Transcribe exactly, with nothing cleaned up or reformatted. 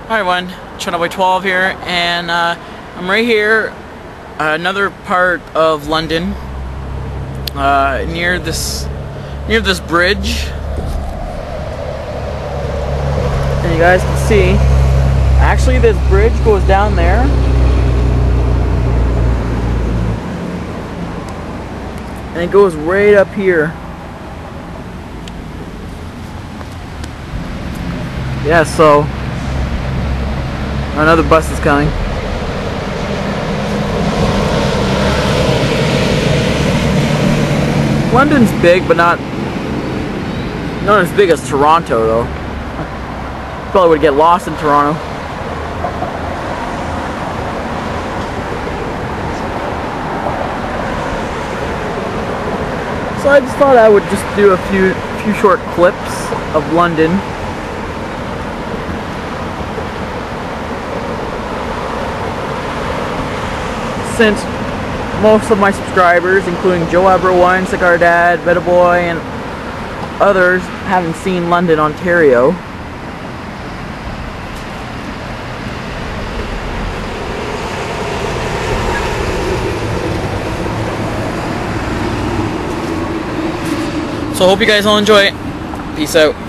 Hi everyone, Channel Boy twelve here, and uh, I'm right here, uh, another part of London, uh, near this near this bridge, and you guys can see. Actually, this bridge goes down there, and it goes right up here. Yeah, so. Another bus is coming. London's big, but not not as big as Toronto, though. Probably would get lost in Toronto. So I just thought I would just do a few few short clips of London. Since most of my subscribers, including Joe Everyone, Cigar Dad, Beta Boy, and others, haven't seen London, Ontario. So I hope you guys all enjoy it. Peace out.